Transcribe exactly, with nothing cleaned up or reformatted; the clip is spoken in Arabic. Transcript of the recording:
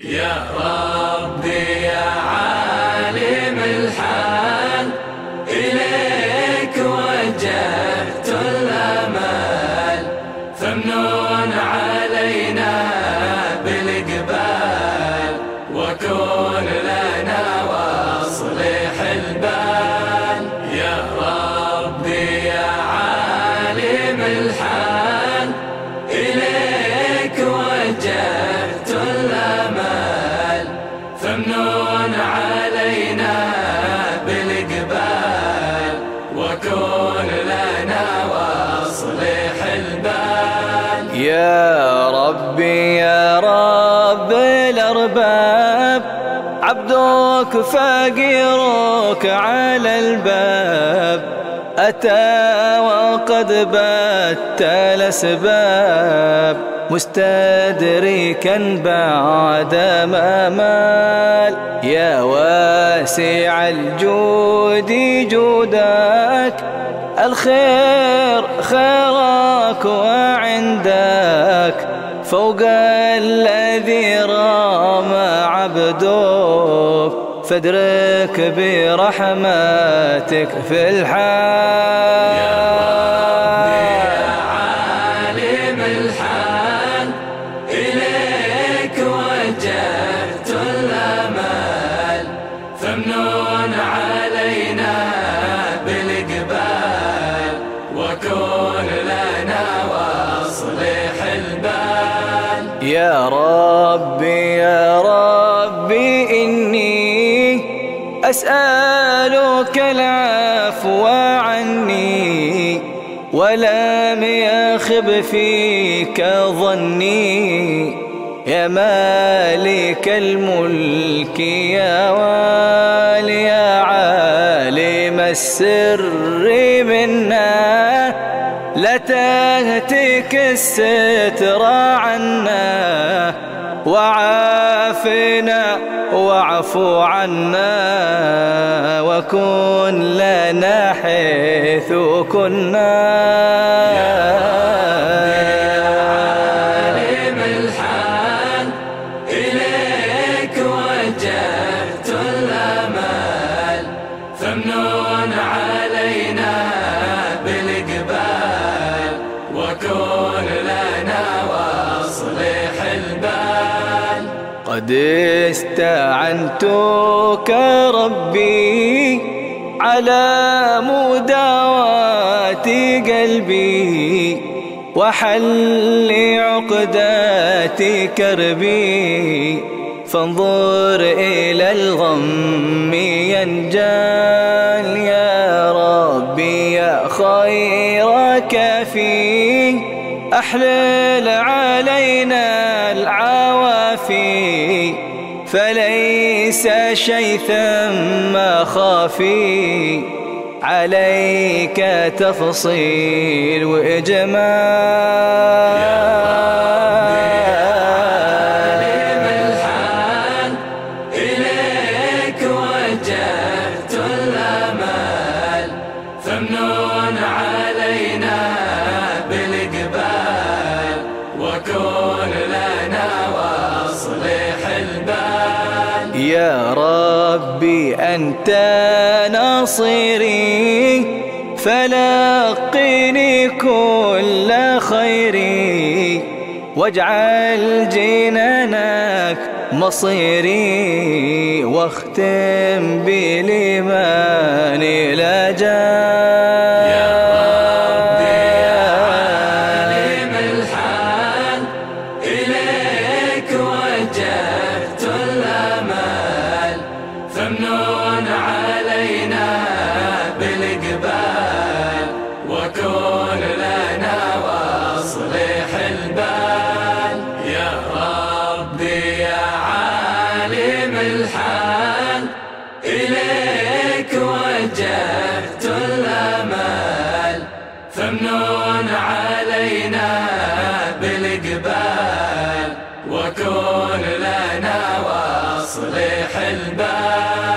يا ربي يا عالم الحال، إليك وجهت الأمال، فمنون علينا بالإقبال، وكن لنا واصلح البال. يا ربي يا عالم الحال، إليك وجهت الأمال، فمنون علينا بالإقبال، وكن لنا واصلح البال. يا ربي يا رب الأرباب، عبدك فقيرك على الباب، أتى وقد بت الأسباب، مستدركا بعد ما مال. يا واسع الجود جودك، الخير خيرك وعندك، فوق الذي رام عبدك، فادرك برحمتك في الحال. يا ربي يا عالم الحال، إليك وجهت الأمال، فمنون علينا بالإقبال، وكن لنا واصلح البال. يا ربي يا ربي إني أسألك العفو عني، ولم يخب فيك ظني، يا مالك الملك يا والي، يا عالم السر منا، لا تهتك الستر عنا، وعافنا واعف عنا، وكن لنا حيث كنا. يا ربي يا عالم الحال، إليك وجهت الأمال، فمنون علينا بالإقبال، وكن لنا واصلح البال. قد استعنتك ربي على مداواة قلبي، وحل عقدات كربي، فانظر إلى الغم ينجال. يا ربي يا خير كافي، أحلل علينا العوافي، فليس شيء ثم خافي، عليك تفصيل وإجمال. يا ربي يا عالم الحال، إليك وجهت الأمال، فمنون علينا بالإقبال، وكن لنا واصلح البال. يا ربي أنت ناصري، فلقني كل خيري، واجعل جنانك مصيري، واختم بالإيمان لا جال. يا ربي يا عالم الحال، إليك وجهت الأمال، فمنون علينا بالإقبال، وكن لنا واصلح البال. يا ربي يا عالم الحال، إليك وجهت الأمال، فمنون علينا بالإقبال، وكن لنا واصلح البال.